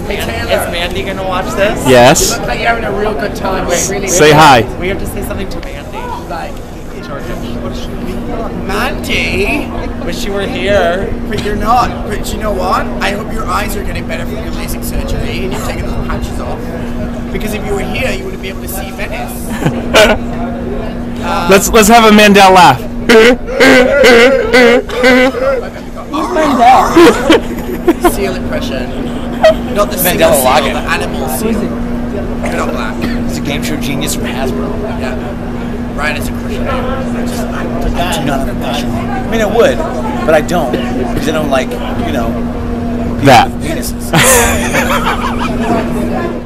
Is Mandy going to watch this? Yes. Looks like you're having a real good time. Wait, really Say hi. We have to say something to Mandy. Like, Georgia, Mandy, wish you were here. but you're not. But you know what? I hope your eyes are getting better from your LASIK surgery and you're taking those patches off. Because if you were here, you wouldn't be able to see Venice. Let's have a Mandel laugh. Seal impression. Not the Mandela seal, Login. the animal seal. You're not black. He's a game show genius from Hasbro. Yeah. Ryan is a Christian. I do not have a passion. I mean, I would, but I don't. Because I don't like, That. penises.